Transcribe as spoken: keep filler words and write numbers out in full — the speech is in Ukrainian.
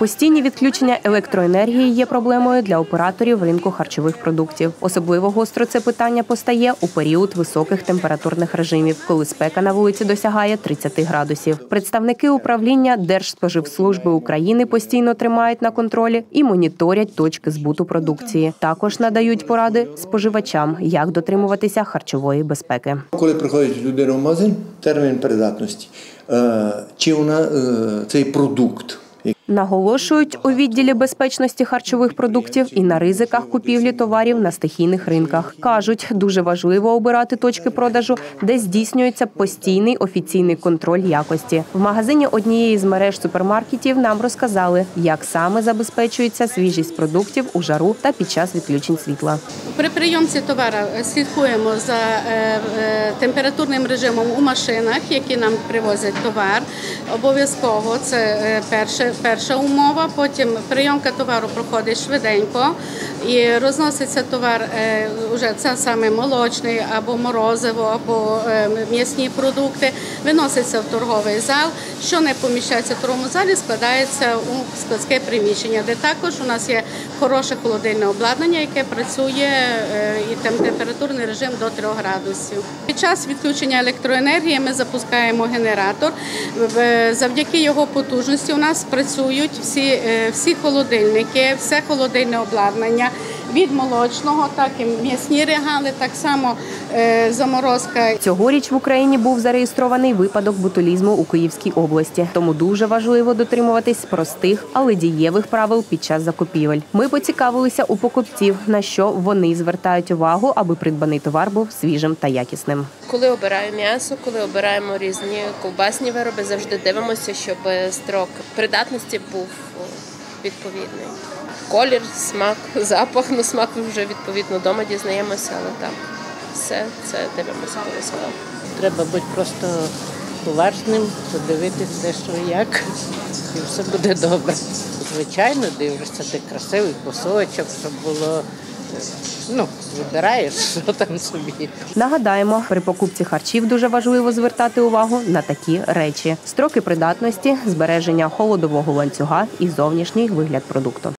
Постійні відключення електроенергії є проблемою для операторів ринку харчових продуктів. Особливо гостро це питання постає у період високих температурних режимів, коли спека на вулиці досягає тридцяти градусів. Представники управління Держспоживслужби України постійно тримають на контролі і моніторять точки збуту продукції. Також надають поради споживачам, як дотримуватися харчової безпеки. Коли приходить людина в магазин, термін придатності. Чи вона цей продукт? Наголошують у відділі безпечності харчових продуктів і на ризиках купівлі товарів на стихійних ринках. Кажуть, дуже важливо обирати точки продажу, де здійснюється постійний офіційний контроль якості. В магазині однієї з мереж супермаркетів нам розказали, як саме забезпечується свіжість продуктів у жару та під час відключень світла. При прийомці товару слідкуємо за температурним режимом у машинах, які нам привозять товар. Обов'язково це перше, перша умова. Потім прийомка товару проходить швиденько і розноситься товар, вже це саме молочний або морозиво, або м'ясні продукти, виноситься в торговий зал. Що не поміщається в торговому залі, складається у складське приміщення, де також у нас є хороше холодильне обладнання, яке працює і там температурний режим до трьох градусів. Під час відключення електроенергії ми запускаємо генератор. Завдяки його потужності у нас працюють всі, всі холодильники, все холодильне обладнання, від молочного, так і м'ясні регали, так само е, заморозка. Цьогоріч в Україні був зареєстрований випадок ботулізму у Київській області. Тому дуже важливо дотримуватись простих, але дієвих правил під час закупівель. Ми поцікавилися у покупців, на що вони звертають увагу, аби придбаний товар був свіжим та якісним. Коли обираю м'ясо, коли обираємо різні ковбасні вироби, завжди дивимося, щоб строк придатності був відповідний. Колір, смак, запах, ну смак вже відповідно вдома дізнаємося, але так, все це дивимося обов'язково. Треба бути просто уважним, подивитися де, що як, і все буде добре. Звичайно, дивишся, де красивий кусочок, щоб було, ну, вибираєш, що там собі. Нагадаємо, при покупці харчів дуже важливо звертати увагу на такі речі: строки придатності, збереження холодового ланцюга і зовнішній вигляд продукту.